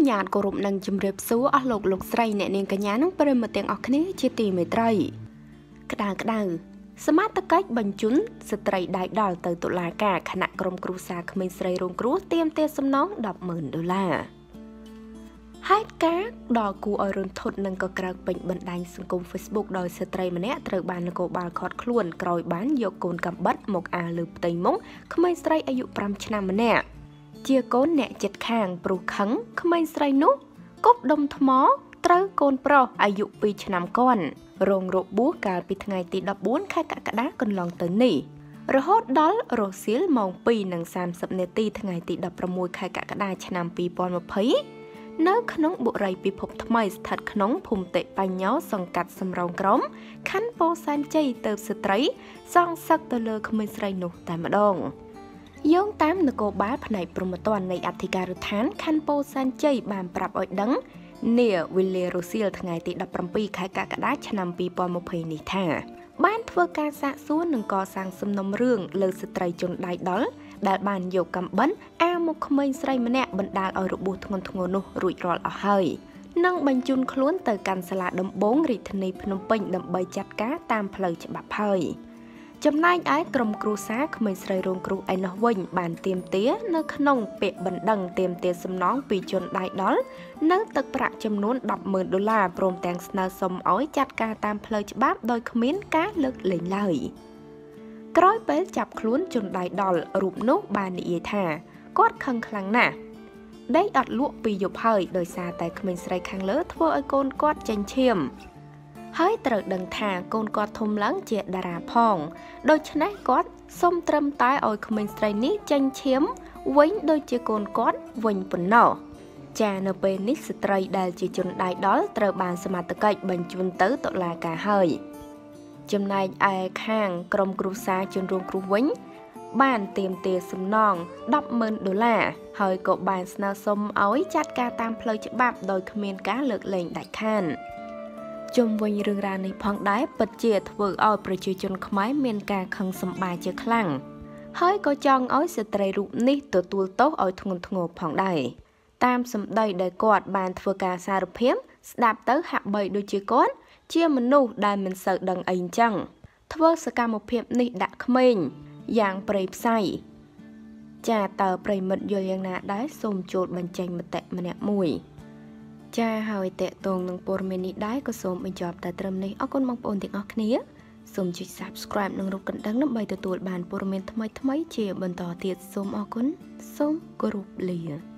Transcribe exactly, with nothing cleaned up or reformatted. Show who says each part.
Speaker 1: ញាតគោរពនឹងជំរាបសួរអស់លោកលោកស្រីអ្នកនាងកញ្ញានិងប្រិយមិត្តទាំងអស់គ្នាជាទីមេត្រីក្តៅក្តៅសមត្ថកិច្ចបញ្ជូនស្ត្រីដៃដល់ទៅតុលាការគណៈក្រុមគ្រួសារក្មេងស្រីរងគ្រោះទាមទារសំណង ដប់ម៉ឺន ដុល្លារហេតុការណ៍ដ៏គួរឲ្យរន្ធត់និងក៏ក្រើកពេញបណ្ដាញសង្គម Facebook ដោយស្ត្រីម្នាក់ត្រូវបាននគរបាលឃាត់ខ្លួនក្រោយបានយកកូនកាំបិតមកអាលើផ្ទៃមុខក្មេងស្រីអាយុប្រាំឆ្នាំម្នាក់ជាកូនអ្នកចិត្តខាងព្រោះខឹងក្មេងស្រីនោះគប់ដុំថ្មត្រូវកូនប្រុសអាយុពីរឆ្នាំគាន់រងរបួសកាលពីថ្ងៃទីដប់បួនខែកក្កដាកន្លងទៅនេះរហូតដល់រសៀលម៉ោងពីរនិងសាមសិបនាទីថ្ងៃទីដប់ប្រាំមួយខែកក្កដាឆ្នាំពីរពាន់ម្ភៃនៅក្នុងបុរីពិភពថ្មីស្ថិតក្នុងភូមិតិបញ្ញោសង្កាត់សំរោងក្រមខណ្ឌពោធិ៍សែនជ័យទៅស្ត្រីសងសឹកទៅលើក្មេងស្រីនោះតែម្ដងយោងតាមនគរបាលផ្នែកព្រហ្មទណ្ឌនៃអធិការដ្ឋានខណ្ឌពោធិ៍សែនជ័យបានប្រាប់ឲ្យដឹងនាវេលារសៀលថ្ងៃទីដប់ប្រាំពីរខែកក្កដាឆ្នាំពីរពាន់ម្ភៃនេះថាបានធ្វើការសាកសួរនិងកសាងសំណុំរឿងលើស្ត្រីជនដៃដល់ដែលបានយកកាំបិនអាមុខក្មេងស្រីម្នាក់បណ្ដាលឲ្យរបួសធ្ងន់ធ្ងរនោះរួចរាល់អស់ហើយនិងបញ្ជូនខ្លួនទៅកាន់សាលាដំបងរាជធានីភ្នំពេញដើម្បីចាត់ការតាមផ្លូវច្បាប់ហើយចំណែកឯក្រុមគ្រួសារក្មេងស្រីរងគ្រោះឯណោះវិញបានទាមទារនៅក្នុងពាក្យបណ្ដឹងទាមទារសំណងពីជនដៃដល់នៅទឹកប្រាក់ចំនួន ដប់ម៉ឺន ដុល្លារព្រមទាំងស្នើសុំឲ្យចាត់ការតាមផ្លូវច្បាប់ដោយគ្មានការលើកលែងឡើយក្រោយពេលចាប់ខ្លួនជនដៃដល់រូបនោះបាននិយាយថាគាត់ខឹងខ្លាំងណាស់ដេកអត់លក់ពីយប់ហើយដោយសារតែក្មេងស្រីខាងលើធ្វើឲ្យកូនគាត់ចេញឈាមហើយត្រូវដឹងថាកូនគាត់ធំឡើងជាតារាផងដូច្នេះគាត់សុំត្រឹមតែឲ្យក្មេងស្រីនេះចេញឈាមវិញដូចជាកូនគាត់វិញប៉ុណ្ណោះចានៅពេលនេះស្ត្រីដែលជាជនដៃដល់ត្រូវបានសមត្ថកិច្ចបញ្ជូនទៅតុលាការហើយចំណែកឯខាងក្រុមគ្រួសារជនរងគ្រោះវិញបានទាមទារសំណង ដប់ម៉ឺន ដុល្លារហើយក៏បានស្នើសុំឲ្យចាត់ការតាមផ្លូវច្បាប់ដោយគ្មានការលើកលែងដាច់ខាតជុំវិញរឿងរ៉ាវនេះផងដែរពិតជាធ្វើឲ្យប្រជាជនខ្មែរមានការខឹងសម្បាជាខ្លាំងហើយក៏ចង់ឲ្យស្ត្រីរូបនេះទទួលទោសឲ្យធ្ងន់ធ្ងរផងដែរតាមសម្ដីដែលគាត់បានធ្វើការសារភាពស្ដាប់ទៅហាក់បីដូចជាគាត់ជាមនុស្សដែលមិនសូវដឹងអីអញ្ចឹងធ្វើសកម្មភាពនេះដាក់ក្មេងយ៉ាងព្រៃផ្សៃចាតើប្រិមិត្តយល់យ៉ាងណាដែរសូមចូលបញ្ចេញមតិម្នាក់មួយចាហើយតេតងនឹងព័ត៌មាននេះដែរក៏សូមបញ្ចប់តែត្រឹមនេះអរគុណបងប្អូនទាំងអស់គ្នាសូមចុច Subscribe និងរូបកណ្ដឹងដើម្បីទទួលបានព័ត៌មានថ្មីៗជាបន្តទៀតសូមអរគុណសូមគោរពលា